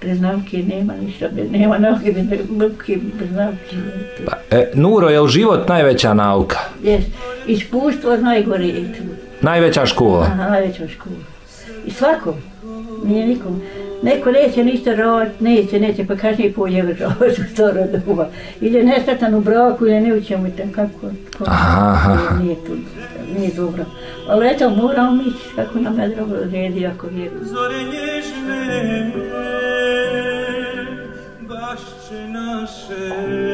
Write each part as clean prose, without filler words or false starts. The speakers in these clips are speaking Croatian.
bez nauke nema ništa, nema nauke bez nauke. Nuro, je li život najveća nauka? Jes, iskustvo najgore je tu. Najveća škola? Aha, najveća škola. I svakom, nije nikom. Neko neće ništa raditi, neće, pa kažnije pođe raditi u staro doba. Ili je nesretan u braku, ili ne učemo i tam kako. Nije tu, nije dobro. Ali eto, moramo mi kako nam je dobro redi, ako vjerujem. Zore nježne, bašće naše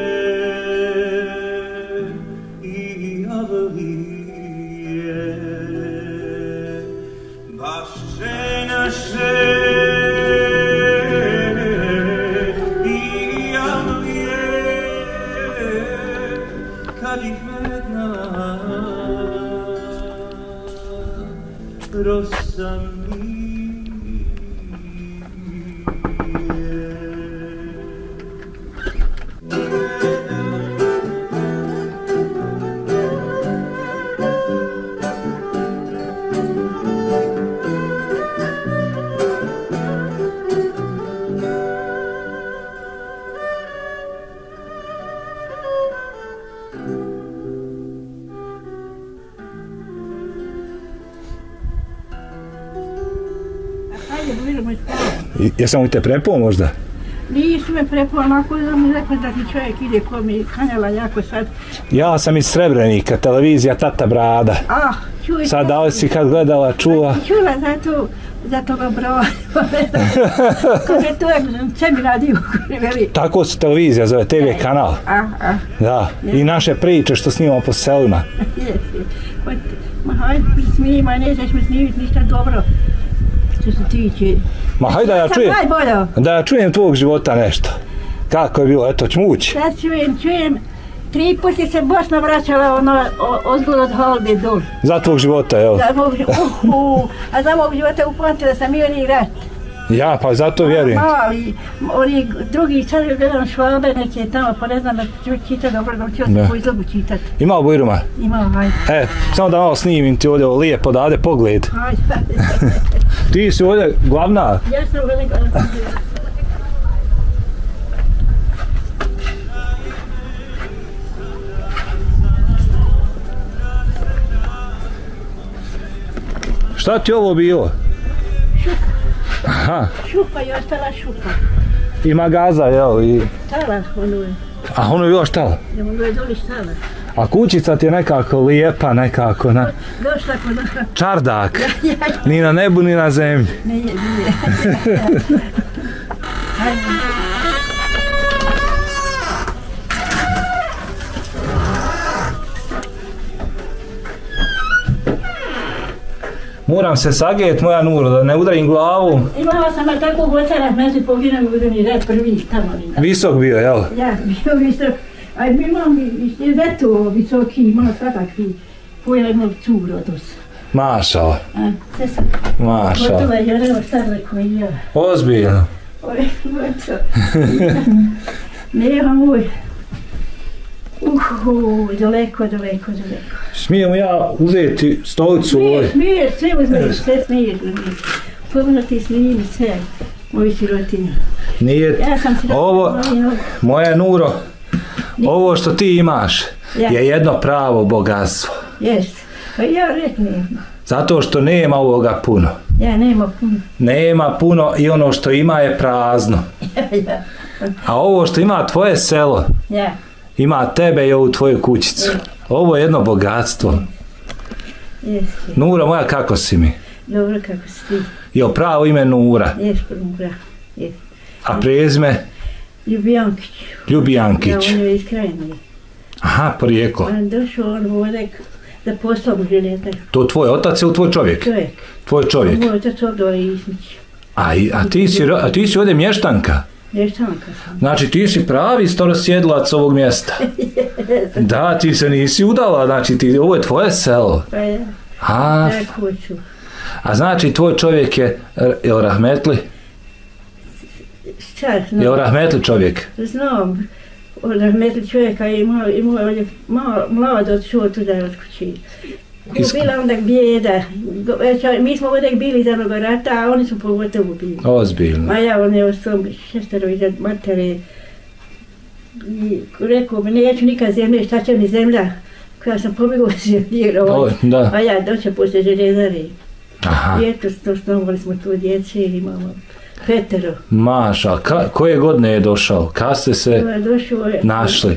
i avlije, bašće naše. Rosa Jesam li te prepao možda? Nisu me prepao, onako da mi rekao da ti čovjek ide ko mi kanjala jako sad. Ja sam iz Srebrenika, televizija Tata Brada. Čuj. Sad da li si kad gledala, čula? Čula za toga brava. Kako je to, če mi radio? Tako se televizija zove, TV kanal. Da, i naše priče što snimamo po selima. Ma hajde, snima, nećeš mi snimiti ništa dobro. Što se tiče. Ma hajde da ja čujem tvojeg života nešto. Kako je bilo, eto, čmući. Sad čujem. 3 puta se Bosna vraćala ozgod od Halde dol. Za tvojeg života, jel? A za mog života upamtila sam i oni rat. Ja, pa zato vjerujem. Mali, oni drugi sad gledam Švabe neke tamo, pa ne znam da ću čitati dobro, da ću po izlogu čitati. Ima li Bujruma? Ima, hajde. Samo da malo snimim ti ovdje lijepo, dade pogled. Hajde. Ti si ovdje glavna? Ja sam ovdje glavna. Šta ti ovo bilo? Šupa. Aha. Šupa je ostala šupa. Ima gaza, jel? Štala ono je. A ono je bilo štala? Ono je doli štala. A kućica ti je nekako lijepa, nekako na... Došla kod... Čardak. Ni na nebu, ni na zemlji. Nije. Moram se saget, moja Nuro, da ne udarim glavu. Imala sam tako gocarak, mezi poginuo udani red prvi tamo. Visok bio, jel? Ja, bio visok. A imam i veto visoki, imala svakakvi. Pojela imala curo od osa. Mašala. Mašala. Gotova je ono starle koji ja. Ozbiljno. Gotovo. Nema moj. Daleko. Smijem ja uzeti stolicu ovoj? Smiješ, sve uzmeš, sve smiješ. Pomno ti snimi sve, moji sirotinja. Nije, ovo, moja Nuro, ovo što ti imaš je jedno pravo bogatstvo. Jest, pa ja reknem. Zato što nema ovoga puno. Ja, nema puno. Nema puno i ono što ima je prazno. A ovo što ima tvoje selo, ima tebe i ovu tvoju kućicu. Ovo je jedno bogatstvo. Nura moja, kako si mi? Dobro, kako si ti? Jel pravo ime Nura? Jes, Nura. A prezime? Ljubijankić. Ljubijankić. Ja, on je iz Krajine. Aha, porijeklo. On je došao, on ovdje za poslom željetak. To tvoj otac ili tvoj čovjek? Čovjek. Tvoj čovjek? Moj otac ovdje Isnić. A ti si ovdje mještanka? Mještanka sam. Znači ti si pravi starosjedlac ovog mjesta. Da, ti se nisi udala, znači ovo je tvoje selo. Pa je. A znači tvoj čovjek je, jel rahmetli? Šta znam? Jel rahmetli čovjek? Znam. Rahmetli čovjeka je imao mlad odšao tuda od kući. Bila onda bijeda. Mi smo uvijek bili za onoga rata, a oni su pogotovo bili. Ozbiljno. A ja, on je ostao šestero iza matere. I rekao mi, neću nikad zemlje, šta će mi zemlja? Koja sam pobjegao zemlje, a ja doće poslije željezare. I eto, osnovali smo tu djece i imamo 5. Maša, koje godine je došao? Kad ste se našli?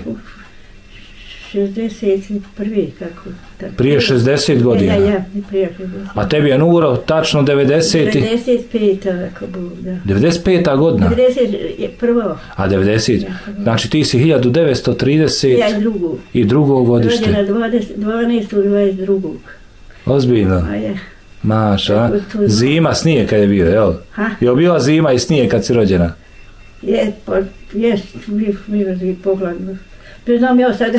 61. kako? Prije 60 godina? Ja, prije 60. A tebi je numero tačno 90? 95. ako Bog, da. 95. godina? 91. A 90? Znači ti si 1930? Ja i drugo godište. Rođena 12.22. Ozbiljno? A ja. Maša, zima, snijeg kad je bio, jel? Je bila zima i snijeg kad si rođena? Jest, bio pogledno. To znam ja sad.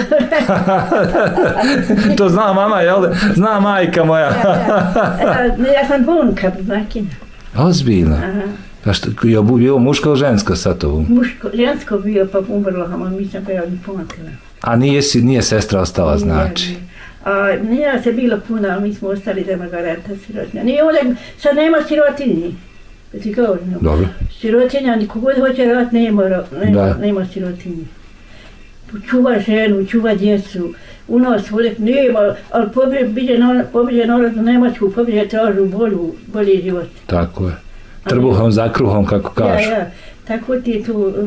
To zna mama, jel? Zna majka moja. Ja sam bunka, znakinja. Ozbiljno? A što, je bilo muško ili žensko sa tobom? Žensko bio, pa umrlo, a nisam pa ja ni pomakla. A nije sestra ostala, znači? Nije se bilo puno, ali mi smo ostali da ima garanta sirotinja. Nije ovdje, sad nema sirotinji. Ti govorim. Dobro. Sirotinja, niko god hoće rad, nema sirotinji. Čuva ženu, čuva djecu. U nas ovdje nema, ali pobjeđe narod u Njemačku, pobjeđe tražu bolji život. Tako je. Trbuhom za kruhom, kako kažu. Ja. Tako ti je tu,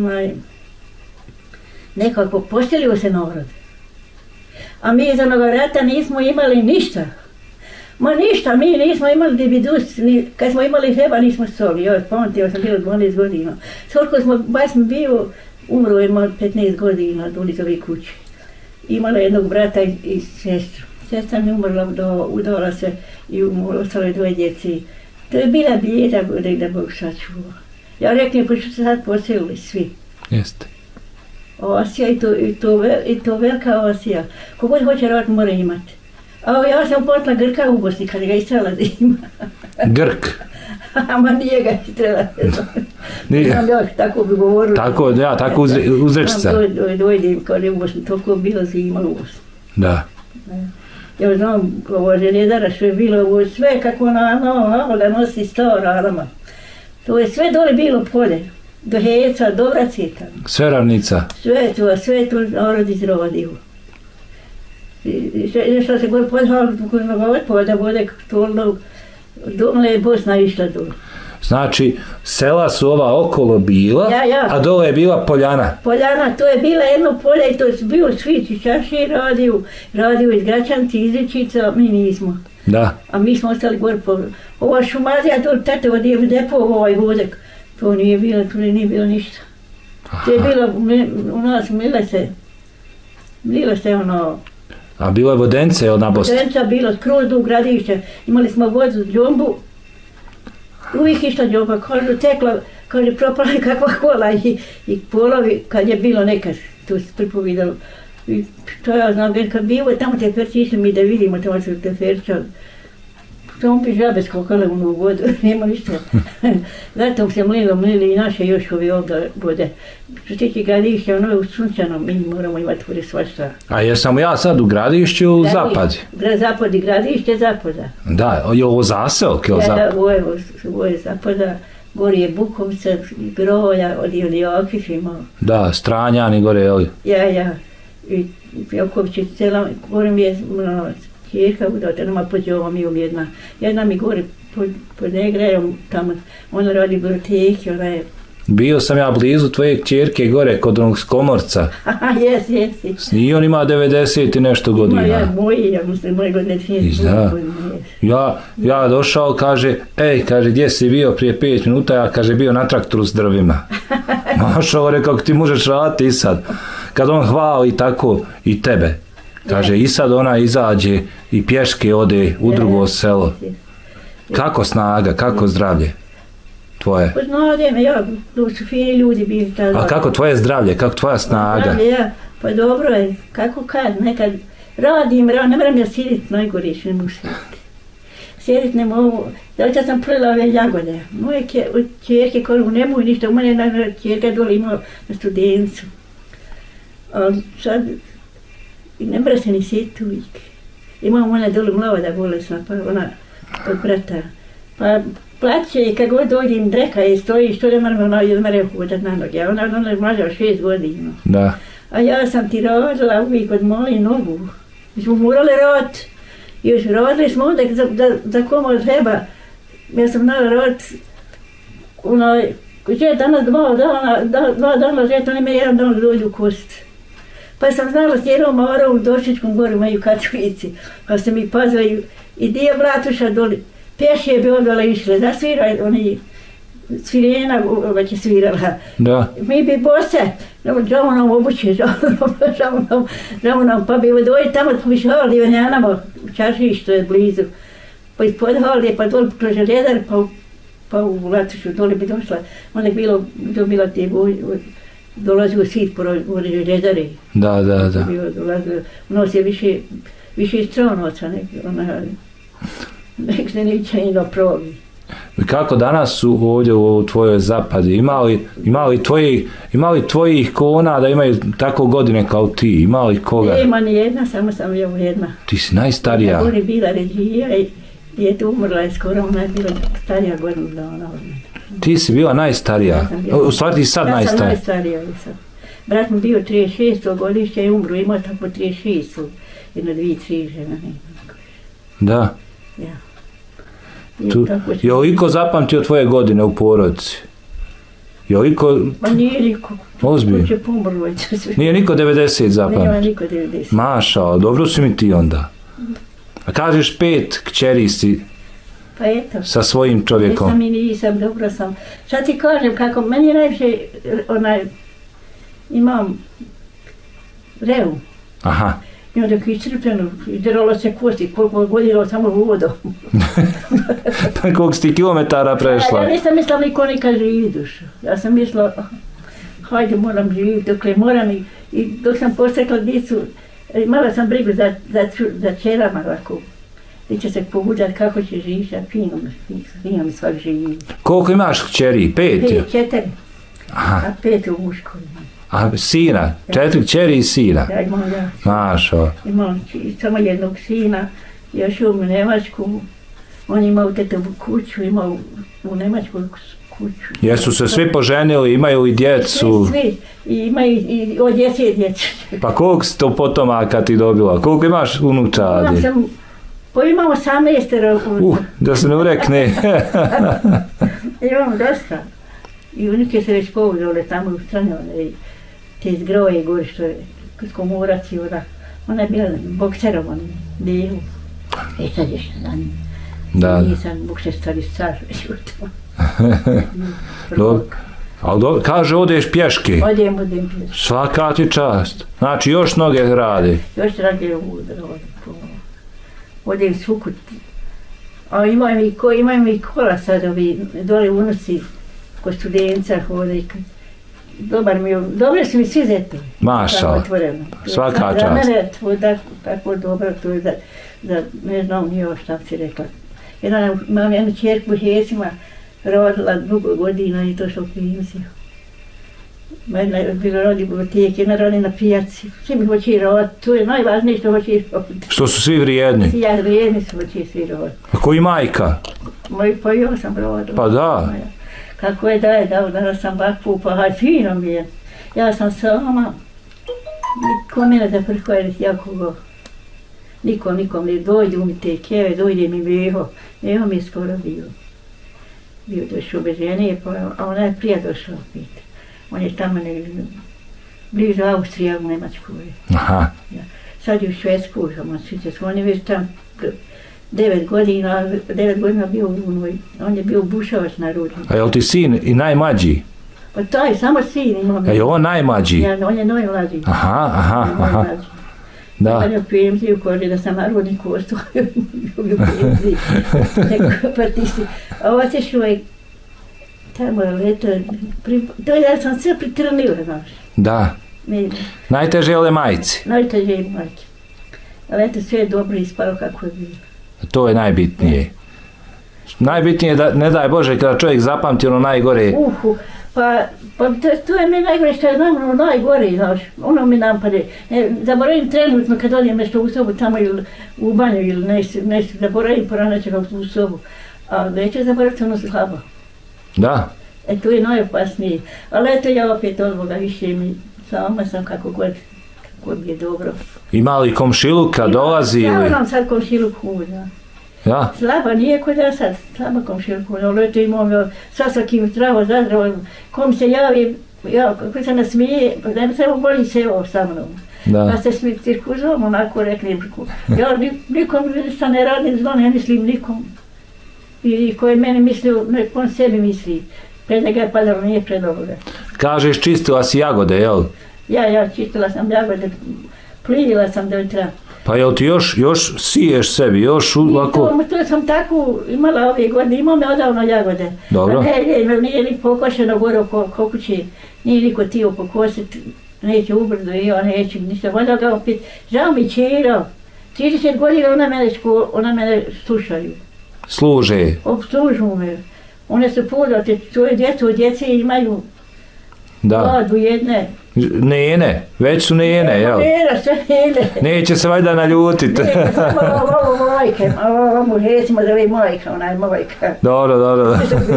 nekako poselio se narod. A mi iz onoga rata nismo imali ništa. Ma ništa, mi nismo imali dibidus, kad smo imali hleba nismo soli. Ja pamtio sam bilo 12 godina. Toliko smo, baš sam bio, umro je 15 godina do Lizovi kući. Imala jednog brata i sestru. Sestra mi umrla, udala se i ostalo je 2 djeci. To je bila bijeda da Bog sačuva. Ja rekli, pa što se sad poselili svi. Jeste. Osija i to velika osija. Kogod hoće rad mora imati. A ja sam potla Grka u Bosni kad ga istrela zima. Grk? Ma nije ga istrela. Nisam još tako bi govorila. Tako, ja, tako uzrečica. Dojdim kad je u Bosni, toliko bilo zima u Bosni. Da. Ja znam, ovo željezara što je bilo, sve kako da nosi 100 ralama. To je sve dole bilo polje. Do Heca, do Vracita. Sve ravnica? Sve to narod izrodio. Što se gore podhalo, da bude tolno, dole je Bosna išla dole. Znači, sela su ova okolo bila, a dole je bila poljana? Poljana, to je bila jedno polje i to je bio svi čišćaši radio iz Gračanci, iz Ričica, mi nismo. Da. A mi smo ostali gore po... Ova šumadija, to tatovo depo ovaj vodek. To nije bilo ništa. To je bilo, u nas mile se ono... A bilo je vodence, jel na Bosni? Vodenca bilo, skroz do gradišća. Imali smo vodu, džombu. Uvijek išla džomba, kažu tekla, kaže propala je kakva kola i polovi, kad je bilo nekad, tu se pripovidalo. I to ja znam, kad bi ovo tamo teferci išli mi da vidimo, tamo su teferča. Samo bi žabe skokale u vodu, nema ništa. Zatom se mlili i naše još ove ovdje vode. Što tiče gradišća, ono je u Sunčanom, mi moramo imati vode svašta. A jesam ja sad u gradišću u zapadi? Zapadi, gradišće zapada. Da, je ovo zaseok? Da, ovo je zapada. Gori je Bukovica, Groja, od Ilijakiš imao. Da, Stranjani gore, jel? Ja. I Joković je cijela, govorim je, Čirka udata, nama pod ovom i jedna mi gore pod Negrejom tamo, ona radi biblioteki, ona je... Bio sam ja blizu tvoje kćerke gore kod onog Skomorca. Jes. I on ima 90 i nešto godina. Ja mislim, moje godine 30. Ja došao, kaže, gdje si bio prije 5 minuta, ja kaže, bio na traktoru s drvima. Mašao, rekao, ti možeš raditi i sad. Kad on hvali tako i tebe. Kaže, i sad ona izađe i pješke ode u drugo selo. Kako snaga, kako zdravlje tvoje? To su fini ljudi bili tada. A kako tvoje zdravlje, kako tvoja snaga? Pa dobro je, kako kad, nekad radim, ne moram ja sjediti najgore, što ne mogu sjediti. Sjediti ne mogu, zato sam prila ove jagode. Moje čerke kažu, ne mogu ništa, u mene čerka dole imala na studencu. Ali sad, ne mora se ni sjetiti uvijek. Imam ona dole mlada bolesna, pa ona od brata. Pa plaće i kad god dođem dreka i stoji, što ne mora hodat na noge. A ona je mlađa 6 godina. Da. A ja sam ti radila uvijek od moje nogu. Mi smo morali raditi. Još radili smo onda za komu treba. Ja sam znala raditi že danas 2 dana že to nema jedan dan dođu kost. Pa sam znala s jednom morom u Došičkom goru imaju katolici. Pa sam ih pazila i dio bratuša doli. Pješe bi odvala išle, da svira, oni svirena već je svirala. Da. Mi bi bose, žao nam obuće, žao nam, pa bi dođi tamo po šaldi u Njanama, u Čašištu je blizu. Pa ispod halde, pa doli kroz željezar, pa u Latušu doli bi došla. Onda je dobila te dolazi u sit u željezari. Da. Nosi više stronoca, nek se niče i napravi. Kako danas su ovdje u tvojoj zapadi? Ima li tvojih kona da imaju tako godine kao ti? Ima li koga? Nema ni jedna, samo sam ja jedna. Ti si najstarija. Ona je bila Ređija i je tu umrla je skoro, ona je bila starija godinu dana. Ti si bila najstarija? U stvari ti sad najstarija? Ja sam najstarija. Brat mi bio 36. godišća i umro, imao tako 36. Jedno, 2-3 žena. Da. Ja. Je li iko zapamtio tvoje godine u porodici? Je li iko... Ma nije niko. Ozbiljno? Ko će pomrlo. Nije niko 90 zapamtio? Nema niko 90. Maša, dobro si mi ti onda. A kažeš 5 kćeri si pa eto, sa svojim čovjekom. Nisam i nisam, dobro sam. Šta ti kažem, kako meni najviše imam reum. Aha. I onda je iscrpljeno, izdiralo se kosti, koliko godilo samo vodom. Pa koliko si ti kilometara prešla? Ja nisam mislila niko nikad živi dušu. Ja sam mislila, hajde moram živjeti, dokle moram i dok sam postekla djecu, imala sam brigu za čerama ovako. Gdje će se pobuđati kako će živjeti, a fino mi svak živi. Koliko imaš kćeri? 5? 4. Aha. A 5 u muškoj. A sina? 4 kćeri i sina? Ja imam ja. Mašo. Imam samo jednog sina, još u Njemačku. On imao tetovu kuću, imao u Njemačku kuću. Jesu se svi poženili, imaju i djecu? Svi. I imaju i od djece i djece. Pa koliko si to potomaka ti dobila? Koliko imaš unučadi? Imamo 18. Da se ne urekne. Imam dosta. I unike se već povodile tamo u stranu, te zgroje gore što je kod Komorac i ona je bila bokserom, delu. E sad još za njim. Da. Nisam bokser stari star već u tamo. Ali kaže odeš pješke? Odem pješke. Svaka ti čast. Znači još noge radi? Još radi odem svukut. A imaju mi kola sad ovi, dole unosi kod studenca hode. Dobro su mi svi zetovi. Maša, svaka čast. Za mene je tako dobro, to je za ne znam nije ovo šta si rekla. Imam jednu čerku u Hesima, rodila dugo godina i to što primisi. Jedna je bila rodi u biblioteki, jedna rodi na pijaci. Svi mi hoće roditi, to je najvažnije što hoće roditi. Što su svi vrijedni? Ja vrijedni su hoće svi roditi. A koji majka? Pa ja sam rodila. Pa da. Kako je dao, danas sam bakvu, pa haj, fino mi je. Ja sam sama, niko mene da prihvaljati jakogo. Nikom ne dojde mi te kjeve, dojde mi Beho. Evo mi je skoro bio došao bez žene, a ona je prije došla opet. On je tamo blizu Austrija u Njemačkoj. Aha. Sad je u Švedsku, on je već tam 9 godina bio u Runoj. On je bio bušavac na Rudni. A je li ti sin i najmlađi? Pa taj, samo sin imao. A je on najmlađi? Ja, on je najmlađi. Aha. Da. On je u penziju, kaže da sam na Rudniku ostao. U penziji. Neko partisti. A ovo se šlo je tamo leto. To je da sam sve pritrnila, znaš. Da. Najteže je ove majci? Najteže je majci. Ali eto sve je dobro ispalo kako je bilo. To je najbitnije. Najbitnije je da, ne daj Bože, kada čovjek zapamti ono najgore. Pa to je meni najgore što je znam, ono najgore, znaš, ono mi napade. Zaboravim trenutno kad odem nešto u sobu tamo ili u banju ili nešto, zaboravim poraneće kako u sobu. A neću zaboraviti ono slabo. Da. To je najopasnije. Ali eto ja opet od Boga više mi sama sam kako god je dobro. Ima li komšiluka, dolazi ili? Ja imam sad komšiluku, da. Ja? Slaba nije kod ja sad, slaba komšiluku, ali eto imam sa svakim zdravo, zazdravo, kom se javi, ja, kako se nasmije, da samo boli se ovo sa mnom. Da. Pa se svi cirkuzom, onako rekli, ja nikom ništa ne radim zlo, ne mislim nikom. I ko je meni mislio, nek on sebi misli. Pred njega je padalo, nije pred ovoga. Kažeš, čistila si jagode, jel? Ja čistila sam jagode, plijila sam da treba. Pa jel ti još siješ sebi, još ovako? To sam tako imala ove godine, imao me odavno jagode. Dobro. Nije ni pokošeno gore oko kuće, nije niko tio pokositi, neće ubrdo i ja neću ništa. Onda ga opet, žao mi čera, 30 godina ona mene slušaju. Služe. Obslužuju me. One su podate, svoje djece imaju vladu jedne. Nene, već su nene, jel? Nene, sve nene. Neće se valjda naljutit. Ne, samo ovo majke, ovo recimo da je majka, ona je majka. Dobro.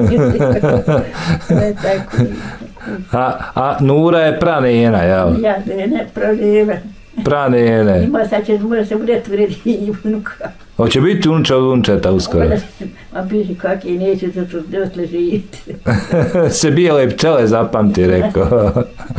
A Nura je pranena, jel? Ja, ne, pranena. Pranene. Ima sad će se bude tvrdi i unuka. Hoće biti unča od unčeta uskoro. A biži kak je, neće za to dotle živjeti. Se bijele pčele zapamti, rekao.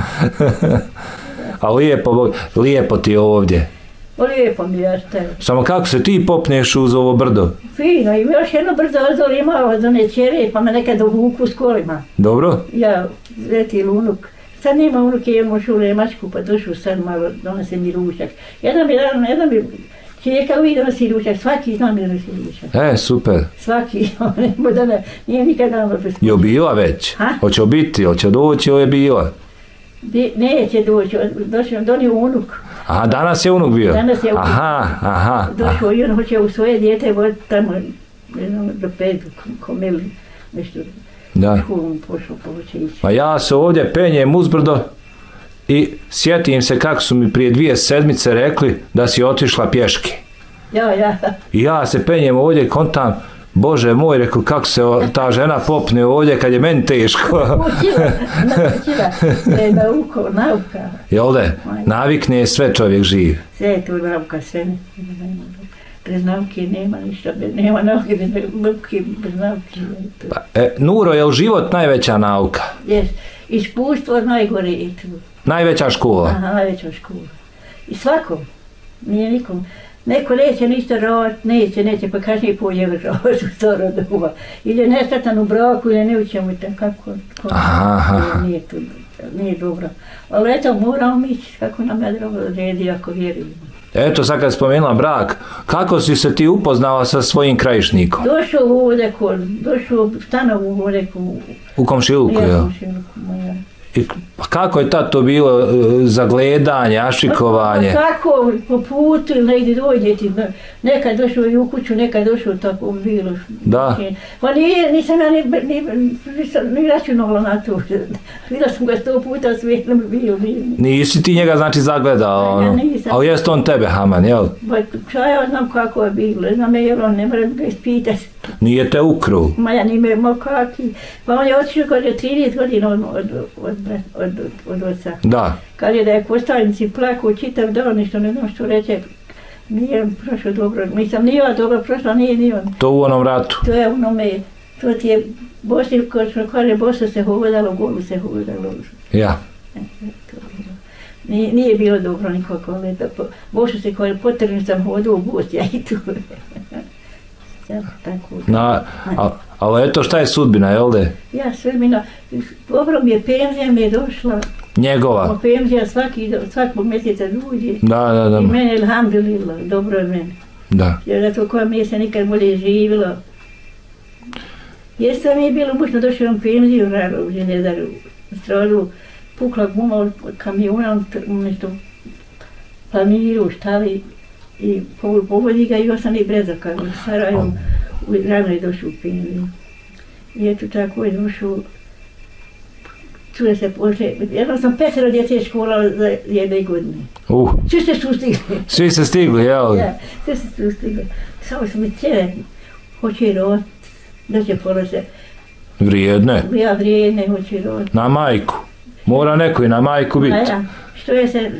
A lijepo ti je ovdje. Lijepo mi je, šta je. Samo kako se ti popneš uz ovo brdo? Fino, i još jedno brzo ozdol imao od one čere, pa me nekad uvuku s kolima. Dobro? Ja, zeti unuk. Sad nema unuke, imamo šule mačku, pa došao sad malo, donose mi ručak. Jedan mi čeka uvijek donosi ručak, svaki dan mi donosi ručak. Super. Svaki, nije nikad dano bez kuće. Je bila već? Ha? Hoće biti, hoće doći, ovo je bila. Neće doći, donio unuk. Aha, danas je unuk bio? Danas je unuk. Aha. Došao i on hoće u svoje dijete voditi tamo, ne znam, do Pedu, komeli, nešto. Da. Školom pošao povuće ići. Pa ja se ovdje penjem uzbrdo i sjetim se kako su mi prije 2 sedmice rekli da si otišla pješke. Ja. I ja se penjem ovdje, kontam, Bože moj, rekao, kako se ta žena popne ovdje kad je meni teško. Učila, nauka. Jel da? Navikne sve čovjek živ. Sve je to nauka, sve. Bez nauke nema ništa, nema nauke, bez nauke. Nuro, je li život najveća nauka? Jes, iskustvo najgore je tu. Najveća škola? Aha, najveća škola. I svakom, nije nikom. Neko neće ništa raditi, neće, pa kasnije pođe raditi u staro doba. Ili je nesretan u braku, ili ne učemo i tako. Nije to, nije dobro. Ali eto, moramo ići kako nam je dobro redi, ako vjerujemo. Eto, sad kad spomenula brak, kako si se ti upoznala sa svojim krajišnikom? Došao u Odeku, stanovu u Odeku. U komšiluku, jel? U komšiluku, moja. I kako je tad to bilo za gledanje, ašikovanje? Tako, po putu ili negdje dođe ti, nekad došao i u kuću, nekad došao tako bilo. Da. Pa nisam ja ni računala na to. Bila sam ga 100 puta svijetlom bio. Nisi ti njega znači zagledao, ono? Ja nisam. Ali jest on tebe, Haman, jel? Pa šta ja znam kako je bilo, znam je on, ne moram ga ispitati. Nije te ukru? Ma ja nime imao kaki. Pa on je otišao kad je 30 godina od oca. Da. Kad je da je postavnici plakao čitav dan, ništa ne znam što reče. Nije prošlo dobro, nisam ni ja dobro prošla, nije ni on. To u onom ratu? To je onome, to ti je Bosi, ko što kaže, Boso se hodalo, golu se hodalo. Ja. Nije bilo dobro nikako, ali Boso se kaže, potrebno sam hodao u Bos, ja i tu. Ali eto šta je sudbina, jel de? Ja, sudbina, dobro mi je, penzija mi je došla. Njegova? Penzija svakog mjeseca ljudi. Da. I mene, alhamdulillah, dobro je meni. Da. Jer zato koja mi je se nikad bolje živjela. Jeste mi je bilo mušno, došao vam penziju rano u Ženezaru, u Strodu, pukla guma od kamiona, nešto planiru, štali i povodi ga i osam i brezaka u Sarajevu, rano je došao u penziju. I eto tako je došao, čuje se poslije, jedno sam 5 djece školala za 1 godine. Svi ste su stigli. Svi ste stigli, jel? Ja, svi ste su stigli. Samo su mi cijeli, hoće rod, da će polaze. Vrijedne? Ja, vrijedne, hoće rod. Na majku. Mora neko i na majku biti. Ja, što je se,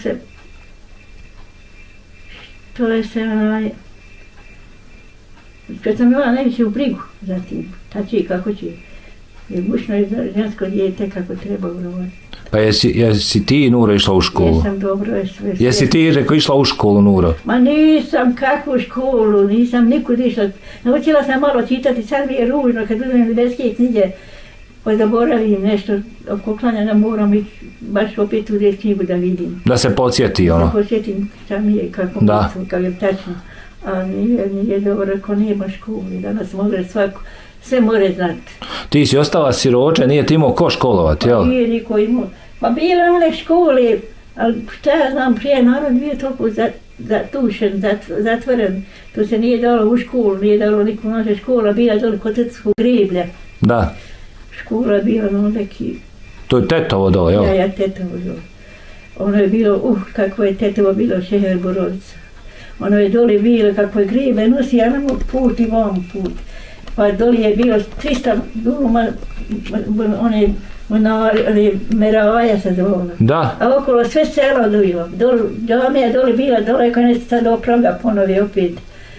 kad sam imala najviše u brigu za tim, ta će i kako će. Jer mušno je za žensko dijete kako treba urovati. Pa jesi ti, Nuro, išla u školu? Jesam, dobro je sve. Jesi ti, reko, išla u školu, Nuro? Ma nisam, kakvu školu, nisam nikud išla. Naučila sam malo čitati, sad mi je ružno kad uzmem nebeske knjige, pa zaboravim nešto oko klanja, moram ići baš opet u knjigu da vidim. Da se podsjeti, ono? Da se podsjetim šta mi je i kako mislim, kako je tačno. A nije dobro, ako nema školi, danas može svako, sve more znati. Ti si ostala siroče, nije ti imao ko školovati, jel? Pa nije niko imao. Pa bila one škole, ali šta ja znam, prije narod nije toliko zatušen, zatvoren. Tu se nije dalo u školu, nije dalo nikom naše škola, bila dole kod Tetskog Griblja. Da. Škola je bila ono neki... To je Tetovo dole, jel? Ja, Tetovo dole. Ono je bilo, kako je Tetovo bilo, Šeher Borovica. Ono je dole bilo, kako je Grible, nosi jedan put i vam put. Pa dole je bilo 300 duma, one Meravaja se zvala. Da. A okolo sve selo bilo. Džamija je dole bila, dole kad ne sad opravlja ponovi opet.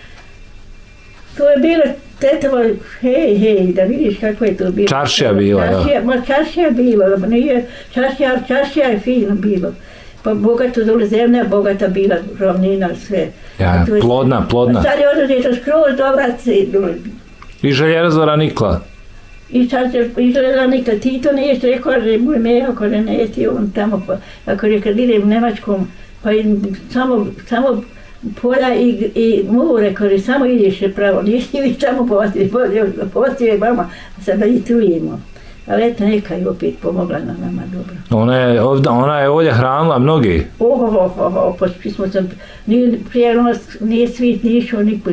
To je bilo Tetovo, hej, da vidiš kako je to bilo. Čaršija bila, ja. Ma čaršija je bilo, nije čaršija je fino bilo. Pa bogato dole zemlja, bogata bila, ravnina, sve. Ja, plodna. Sad je oduzeto skroz do Vrace dole. I Željezara nikla. I sad se izgleda nikad, ti to niješ rekao, že moj meho, ko ne jesti on tamo, pa ako je kad idem u Nemačkom, pa samo polja i more, ko je samo ideš pravo, nisi vi samo postoje mama, sada i trujemo. Ali eto, neka je opet pomogla na nama dobro. Ona je ovdje hranila mnogi. Pa smo sam, prije nas nije svit, nije išao nikud.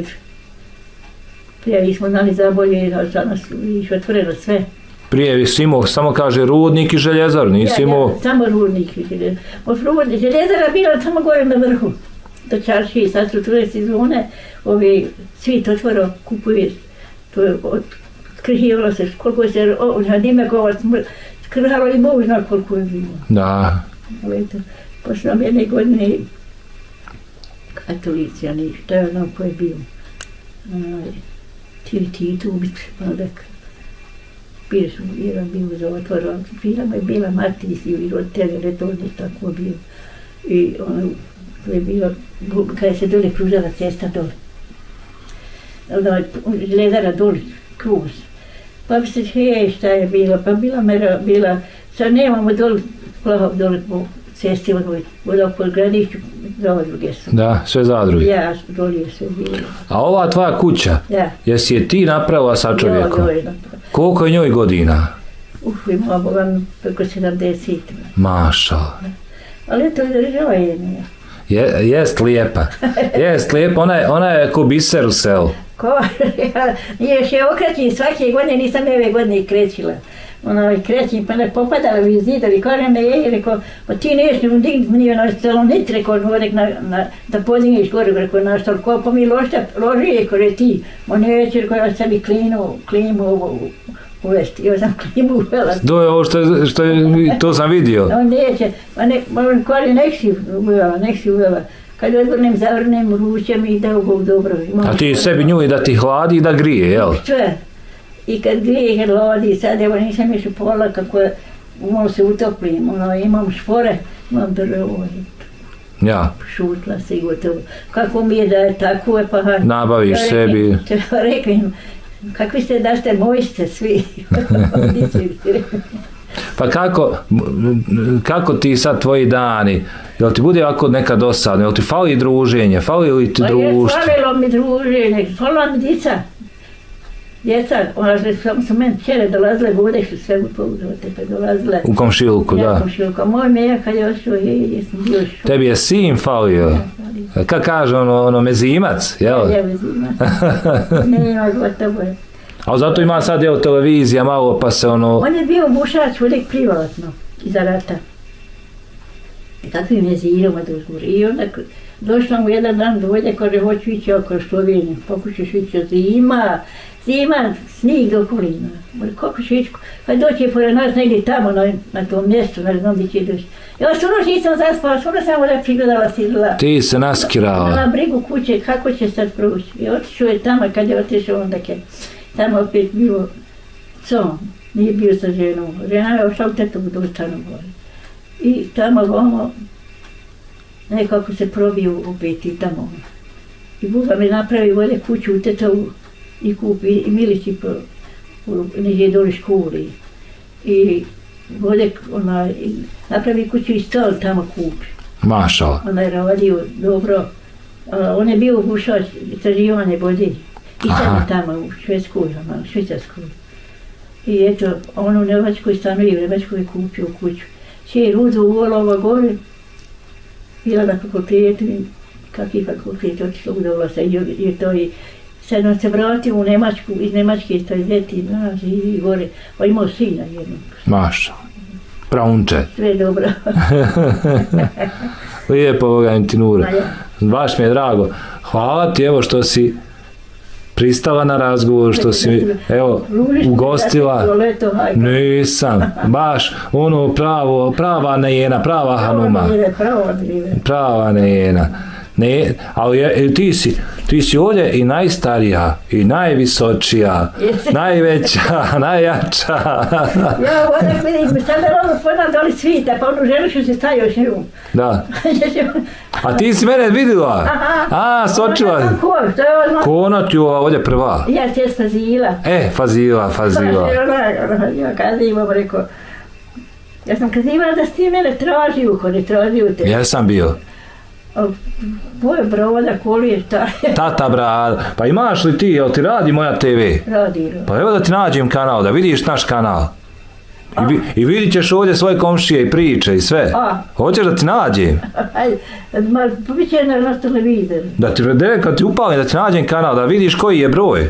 Prije smo znali zabolje, a za nas više otvoreno sve. Prije si imao, samo kaže, Rudnik i Željezaru, nisi imao... Ja, samo Rudnik i Željezaru. Željezara bila samo gore na vrhu, do čaršije, sad su ture sezone, svit otvoro, kupuje, to je skrhivalo se, koliko se, dime kova, skrhalo i Bog zna koliko je bilo. Da. Ali eto, posle nam jedne godine katolici, ali šta je ono ko je bio. Tito ubiti, onda bili su, jedan bio za otvoro, filama je bila Martis ili roditelj, retorni, tako bio. I ono, to je bilo, kada se dole kružala cesta dole. Željezara dole, kruz. Pa bi se, šta je bilo, pa bila, sad nemamo dole, plahov dole po cesti, voda po granišću, zadruge su. Da, sve zadruge. Ja, dole je sve bilo. A ova tvoja kuća, jesi je ti napravila sa čovjekom? Ja, je napravila. Koliko je njoj godina? Imala Boga preko 70. Maša. Ali to je država jedna. Jest lijepa, ona je ko biser u selu. Nije još je okrećim svake godine, nisam ove godine krećila. Krećim pa ne popadala mi zidovi, kaže me je, rekao, pa ti neš nije na salonit, rekao, da podigneš gore, rekao, na stolko, pa mi loži, rekao, ti, on neće, rekao, ja sebi klimu uvesti, ja sam klimu uvela. To je ovo što je, to sam vidio. On neće, on kaže, nek si uvela. Kad zavrnem ručem i da Bog dobro. A ti sebi nju da ti hladi i da grije, jel? Sve. I kad grije, kad lodi, sad evo nisam još pola kako malo se utoplim, imam špore, imam drvo. Ja. Šutla se i gotovo. Kako mi je da je tako, pa... Nabaviš sebi. Rekao im, kakvi ste da ste moji ste svi. Pa kako ti sad tvoji dani, jel ti bude ovako nekad dosadno, jel ti fali druženje, fali li ti društvo? Falilo mi druženje, falila mi djeca, su meni čere dolazile, budeš u svemu pouzovate, pa dolazile. U komšiluku, da. Ja, komšiluka, moj meja kad je ošao, jesam bio šao. Tebi je sin falio? Kako kaže ono mezimac, jel? Ja, mezimac. Nema gotovo je. A zato ima sad evo televizija malo pa se ono... On je bio bušač uvijek privatno, iza rata. I takvim jezirom oduzgor. I onda došla mu jedan dan dođe, kaže, hoću ići oko Slovenije, pokušaš ići zima, snijeg do kolina. Kako će ići? Pa doći pored nas negdje tamo na tom mjestu, ne znam gdje će doći. Ja skoro nisam zaspala, skoro sam ovdje prigledala sidla. Ti se naskirala. Na brigu kuće, kako će sad proći. I otišao je tamo, kad je otišao onda je tamo opet bio con, nije bio sa ženom. Žena je ošla u tetovu do Stanogora. I tamo ono, nekako se probio opet i tamo. I Buga mi napravi ovdje kuću u tetovu i kupi i Milići neđe doli školi. I ovdje napravi kuću i stol tamo kupi. Mašala. On je radio dobro. On je bio bušač, istraživanje vode. I tamo u Švedskoj, Švicarskoj. I eto, on u Njemačkoj stanuje, u Njemačkoj je kupio kuću. Čer uzu u Olova gore, bila na fakultetu, kakvi fakultet, otišla u Dovlasa i to i sad on se vratio u Njemačku, iz Njemačke to je deti, znaš, i gore, pa imao sina jednog. Mašala. Praunče. Sve dobro. Lijepo, Boga ti Nuro. Baš mi je drago. Hvala ti, evo što si pristala na razgovor, što si, evo, ugostila. Nisam, baš ono prava nejena, prava hanuma. Prava nejena. Ne, ali ti si ovdje i najstarija, i najvisočija, najveća, najjača. Ja ovdje vidim, sad je ono poznam da li svita, pa onu ženu što se stavio još njom. Da. A ti si mene vidjela? A, sočila. Kona ti ova ovdje prva. Ja ti je Fazila. Fazila. Ja kada imam rekao, ja sam kazivala da si ti mene tražio, ko ne tražio te. Ja sam bio. Moje broda, kolije, šta je? Tata brada, pa imaš li ti, jel ti radi moja TV? Radi. Pa evo da ti nađem kanal, da vidiš naš kanal. I vidit ćeš ovdje svoje komšije i priče i sve. Hoćeš da ti nađem? Ajde, bit će na televizoru. Da ti, kad ti upalim, da ti nađem kanal, da vidiš koji je broj.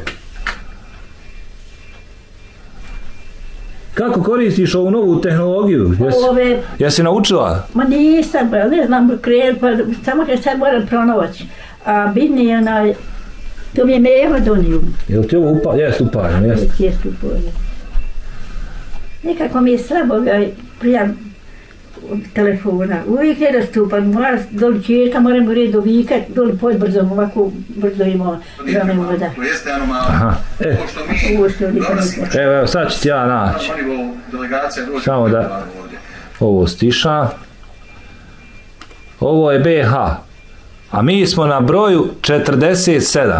Kako koristiš ovu novu tehnologiju? Jesi naučila? Ma nisam, ne znam, pa samo kad sad moram pronaći. A bitni je to mi je Meho donio. Jel ti ovo upaljen? Jest upaljen, jest. Jest upaljen. Nekako mi je slabo prijam od telefona. Uvijek je dostupan, mora doli čerka, moram reći do vikat, doli pod brzom, ovako brzo ima žene voda. To jeste anomalno. Ovo što mi Evo, sad ću ti ja naći. Samo da ovo stiša. Ovo je BH. A mi smo na broju 47.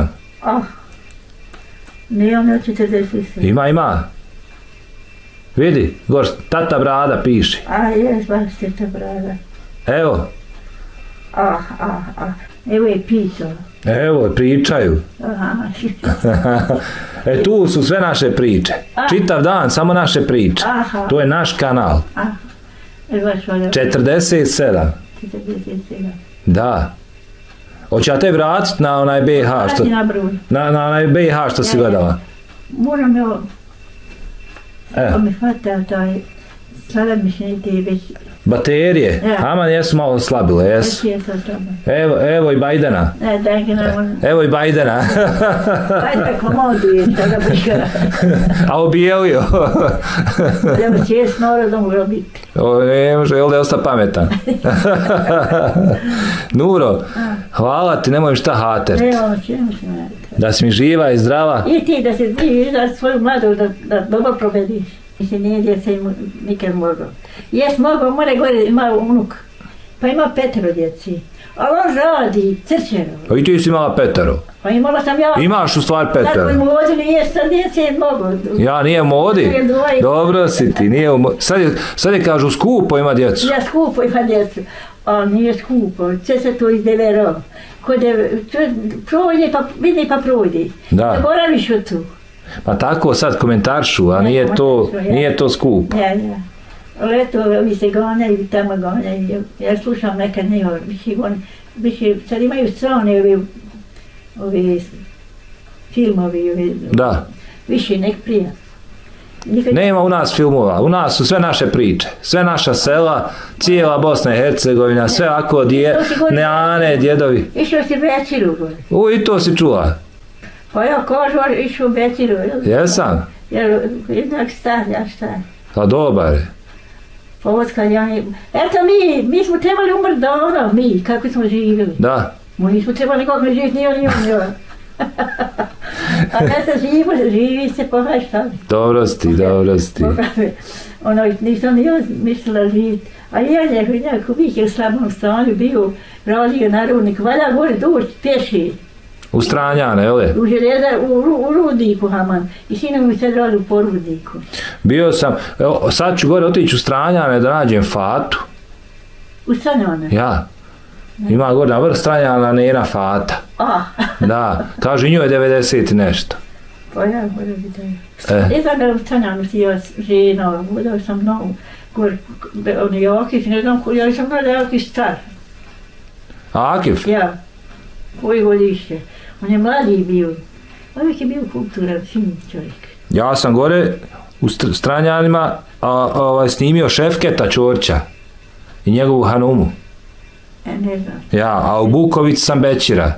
Ne, ono 47. Ima. Vidi, gor, Tata Brada piše. Jes, baš Tata Brada. Evo. Evo je pisao. Evo, pričaju. Tu su sve naše priče. Čitav dan, samo naše priče. To je naš kanal. 47. Da. Hoće ja te vratiti na onaj BH što... Na onaj BH što si gledala. Moram joj... Pa mi hvata taj... Sada mi se ne ti već... Baterije? Aman, jesu malo slabile, jesu. Evo i Bajdana. Evo i Bajdana. Ajde, komoduje, tada briga. A obijelio. Evo čest mora da mora biti. Ne može, jel da je ostao pametan. Nuro, hvala ti, nemoj šta hater. Evo, čemu se ne. Da si mi živa i zdrava. I ti da se živiš da svoju mladost da dobro provediš. Mislim, nije djece nikad mogao. Jes mogao, mora gore, ima unuk. Pa ima 5 djeci. Ali on radi, crčeno. I ti si imala 5. Pa imala sam ja. Imaš u stvari 5. Tako im vodili, jes sa djece mogo. Ja, nije modi. Dobro si ti, nije u modi. Sad je kažu skupo ima djecu. Ja, skupo ima djecu. A nije skupo, sve se to izdeverao. Projde pa vidi pa projde. Da. Ne boraviš od tu. Pa tako sad komentaršu, a nije to skup. Ja. Leto, ovi se ganjaju, tamo ganjaju. Ja slušam nekad više, sad imaju strane ovi filmovi. Da. više nek prija. Nema u nas filmova, u nas su sve naše priče, sve naša sela, cijela Bosna i Hercegovina, sve ako neane, djedovi. Išao si Beciru gore. I to si čula. Pa ja kažu, išao u Beciru. Jesam? Jer jednak star, ja star. Pa dobar je. Pa odkad ja ne... Eto mi smo trebali umrt dobro, mi, kako smo živjeli. Da. Mi nismo trebali nikog ne živjeti, ni on. A ja se živi se, pogledaj šta li. Dobro si ti. Nisam ni ja mislila živjeti. A ja nekako bih je u slabom stanju bio, radio narodnik, valja gore doći pješi. U Stranjane, jel? U željezar, u rudniku Haman. I sinom mi sad radi po rudniku. Bio sam, evo, sad ću gore otići u Stranjane da nađem Fatu. U Stranjane? Ja. Ima gore na vrh Stranjana Nena Fata. Da, kaže njoj je 90 i nešto. Pa ja gore bi da je. Ne znam da u Stranjanu si ja žena, vodao sam novu. Gore, on je Akif, ne znam koji, ja sam gledao Akif star. Akif? Ja. Koji godište. On je mladi bio. Uvijek je bio kulturan, fin čovjek. Ja sam gore u Stranjanima snimio Šefketa Ćorća i njegovu Hanumu. Ne znam. Ja, a u Bukovici sam Bećira.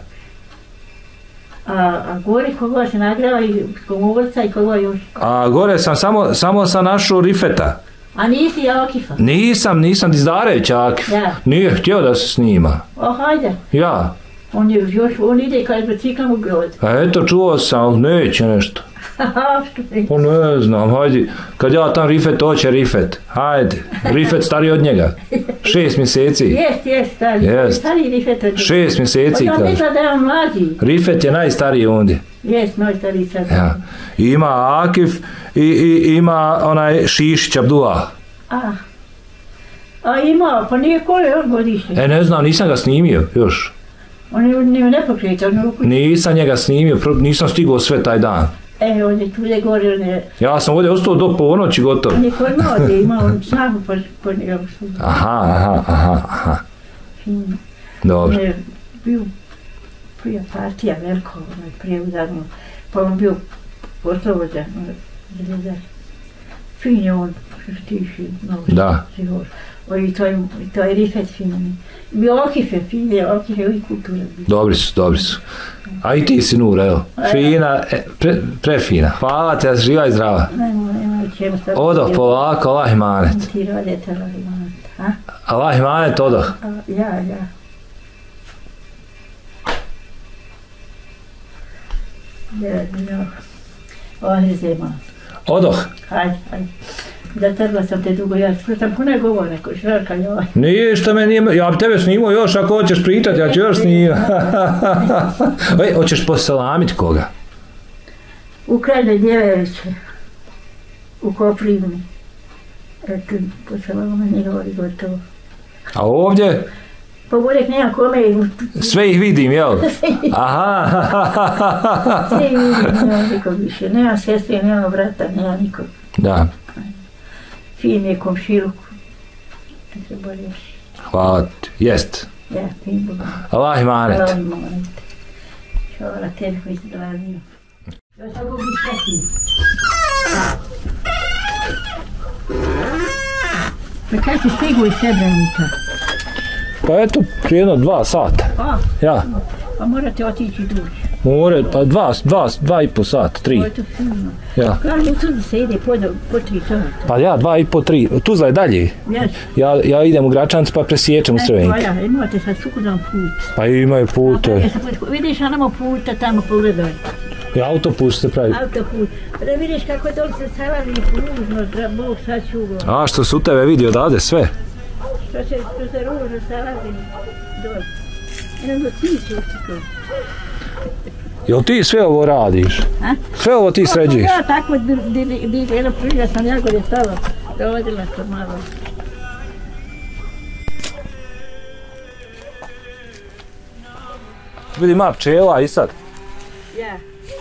A gore koga se nagrava i Komovrca i koga još? A gore sam samo sam našao Rifeta. A nisi Akifa? Nisam Dizdarević Akif. Ja. Nije htio da se snima. Hajde. Ja. On ide kad biciklom u grad. A eto, čuo sam, neće nešto. Pa ne znam, hajde. Kad ja tam Rifet, hoće Rifet. Hajde, Rifet stariji od njega. 6 mjeseci. Jest, stariji. Stariji Rifet od njega. 6 mjeseci. Pa ja misla da je on mlađi. Rifet je najstariji ondje. Jest, najstariji sad. Ja. Ima Akif i ima onaj Šišić Abdullah. A ima, pa nije koje on godišnje. Ne znam, nisam ga snimio još. On je nepokretan. Nisam njega snimio, nisam stigao sve taj dan. On je tu gore, on je... Ja sam ovdje ostao do ponoći gotovo. On je kod mlade, ima on snagu po njegu. Aha. Dobro. On je bio prija partija veliko, prije udarno, pa on bio poslovođa, fin je on, tiši, mnogo. Da. I to je Rifet fin. Bio Akife, fin je, Akife i kultura. Dobri su. A i ti si Nura, evo. Fina, prefina. Hvala te, da si živa i zdrava. Nemoj čemu sad. Odoh polako, Allah imanet. Ti rodite, Allah imanet. Allah imanet, odoh. Ja. Ovdje zema. Odoh. Hajde. Da treba sam te dugo, ja sam puno govor neko, šarka joj. Nije što me nije, ja bi tebe snimao još ako hoćeš pričati, ja ću još snimati. Hoćeš poselamiti koga? U Krajnoj Djeveviće, u Koprivni. Eto, poselama njegovi gotovo. A ovdje? Pa budek nema kome. Sve ih vidim, jel? Aha. Sve ih vidim, nema nikog više. Nema sestre, nema brata, nema nikog. Da. Fin je komšiluk. Hvala ti. Jest. Ja, fin Boga. Allah imanet. Allah imanet. Hvala tebi koji si dolazio. Ja sam gubi sretni. Pa kaj si stigu iz Srebrenica? Pa eto, prije 2 sata. Ja. Pa morate otići duže. More, pa 2,5 sata, 3. To je to silno. Ja. Kažu, u Tuzli se ide po 3 sata. Pa ja, 2,5, 3. Tuzla je dalje. Ja idem u Gračancu pa presjećam u Srevenjke. Pa ja, imate sad sukudan put. Pa imaju put. Vidiš, onamo puta tamo pogledaj. I autoput se pravi. Autoput. Da vidiš kako je dole se salavi ružno, da Bog sačuva. A što su tebe vidi odavde sve? Što se ružno salavi dole. Jedno ti će učito. Jel ti sve ovo radiš? Sve ovo ti sređiš? Ja tako jedno prije sam ja gore stala, dovodila sam malo. Vidi ima pčela i sad. Ja.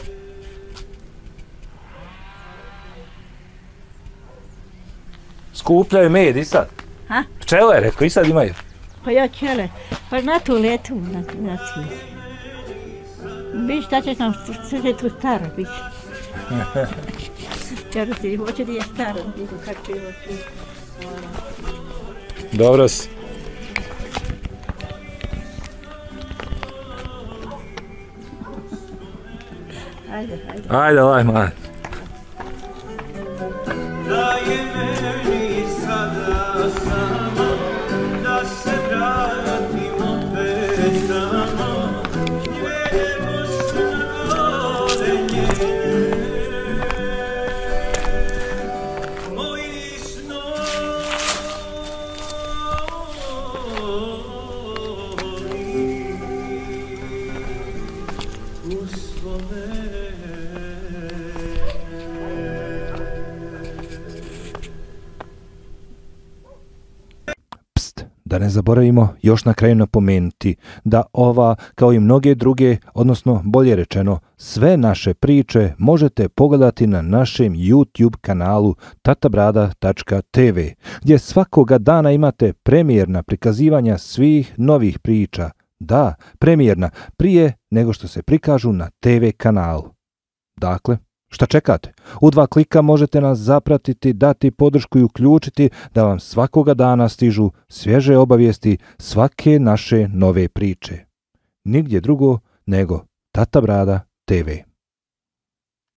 Skupljaju med i sad. Pčele, rekao, i sad imaju. Pa ja čele, pa na tu letu, na svijet. Biš, šta će sam sve tu staro biti. Kažu ti, hoće da je staro, vidim kako je hoće. Dobro si. Ajde. Ajde, lajma. Da je meni sada samo, da se vratim opet tamo, gdje moćna gore njene, moji snovi uspomene. Da ne zaboravimo još na kraju napomenuti da ova, kao i mnoge druge, odnosno bolje rečeno, sve naše priče možete pogledati na našem YouTube kanalu tatabrada.tv, gdje svakoga dana imate premijerna prikazivanja svih novih priča. Da, premijerna, prije nego što se prikažu na TV kanalu. Dakle, šta čekate? U 2 klika možete nas zapratiti, dati podršku i uključiti da vam svakoga dana stižu svježe obavijesti svake naše nove priče. Nigdje drugo nego Tata Brada TV.